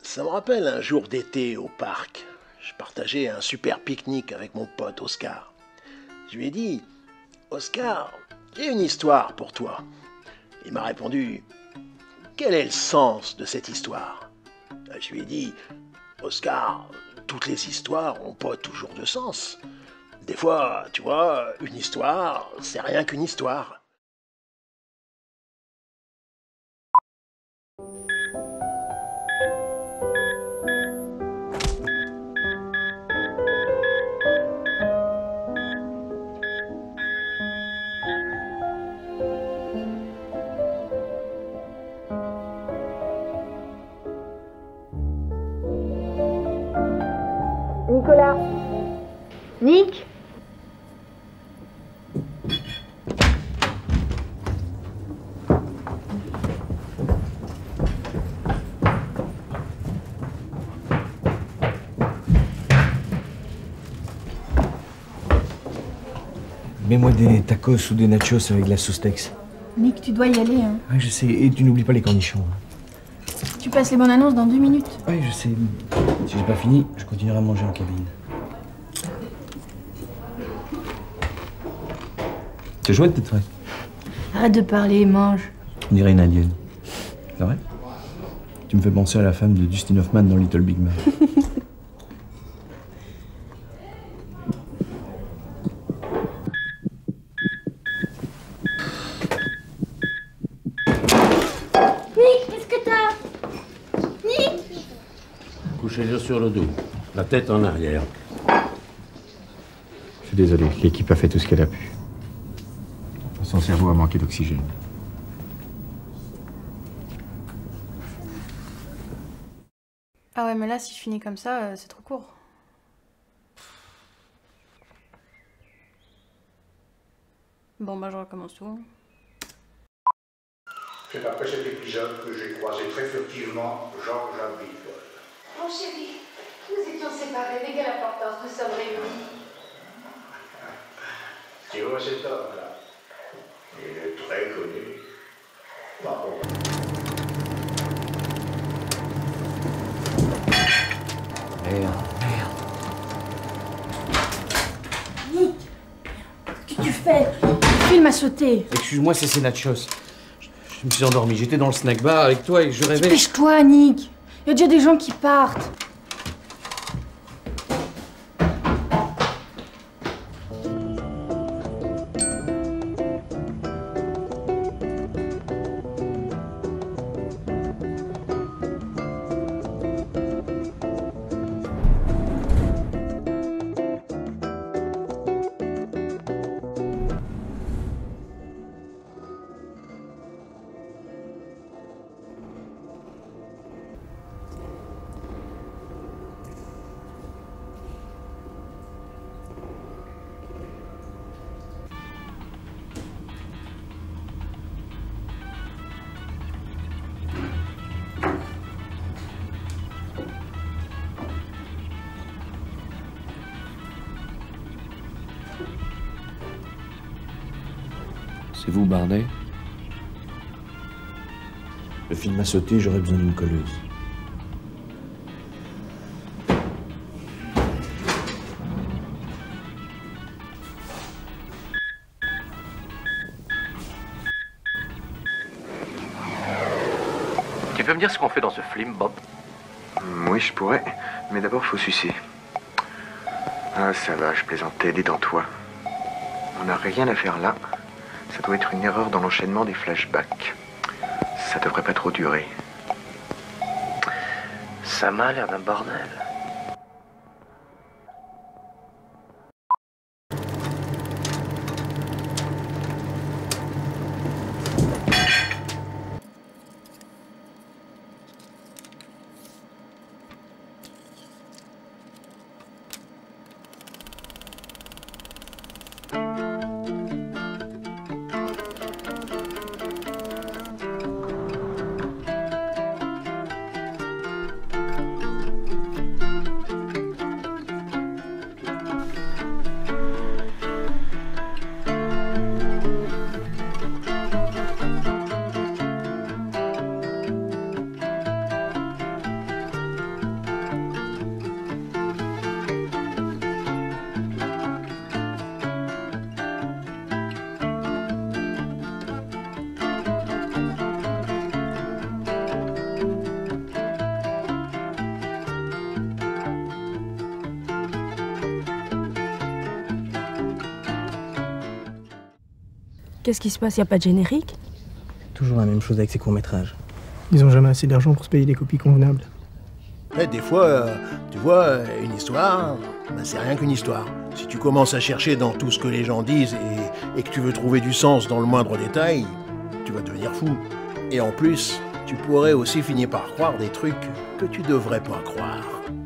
Ça me rappelle un jour d'été au parc. Je partageais un super pique-nique avec mon pote Oscar. Je lui ai dit « Oscar, j'ai une histoire pour toi. » Il m'a répondu « Quel est le sens de cette histoire ?» Je lui ai dit « Oscar, toutes les histoires n'ont pas toujours de sens. Des fois, tu vois, une histoire, c'est rien qu'une histoire. » Nicolas. Nick. Mets-moi des tacos ou des nachos avec de la sauce Tex. Nick, tu dois y aller, hein. Ouais, je sais. Et tu n'oublies pas les cornichons. Tu passes les bonnes annonces dans 2 minutes. Ouais, je sais. Si j'ai pas fini, je continuerai à manger en cabine. C'est chouette d'être vrai. Arrête de parler, mange. On dirait une indienne. C'est vrai? Tu me fais penser à la femme de Dustin Hoffman dans Little Big Man. Nick, qu'est-ce que t'as? Nick! Couchez-le sur le dos, la tête en arrière. Je suis désolé, l'équipe a fait tout ce qu'elle a pu. Son cerveau a manqué d'oxygène. Ah ouais, mais là, si je finis comme ça, c'est trop court. Bon, bah, je recommence tout. C'est après cet épisode que j'ai croisé très furtivement Georges Abricole. Mon chéri, nous étions séparés, mais quelle importance, nous sommes réunis. Tu vois cet homme-là? Il est très connu. Bravo. Merde. Nick! Qu'est-ce que tu fais? Le film a sauté. Excuse-moi, c'est ces nachos. Je me suis endormi. J'étais dans le snack bar avec toi et je rêvais. Dépêche-toi, Nick. Il y a déjà des gens qui partent. C'est vous, Bardet? Le film a sauté, j'aurais besoin d'une colleuse. Tu peux me dire ce qu'on fait dans ce film, Bob? Oui, je pourrais, mais d'abord, faut sucer. Ah, ça va, je plaisantais, détends-toi. On n'a rien à faire là. Ça doit être une erreur dans l'enchaînement des flashbacks. Ça devrait pas trop durer. Ça m'a l'air d'un bordel. Qu'est-ce qui se passe? Y a pas de générique? Toujours la même chose avec ces courts-métrages. Ils ont jamais assez d'argent pour se payer des copies convenables. Mais des fois, tu vois, une histoire, ben c'est rien qu'une histoire. Si tu commences à chercher dans tout ce que les gens disent et que tu veux trouver du sens dans le moindre détail, tu vas devenir fou. Et en plus, tu pourrais aussi finir par croire des trucs que tu devrais pas croire.